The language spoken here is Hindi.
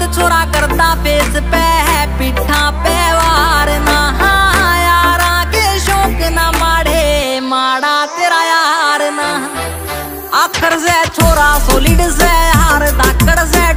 छोरा करता फेस पे है पिठा पे वार ना यारा के शौक ना माड़े माड़ा तेरा यार ना आखर से छोरा सॉलिड से हार धाकड़ से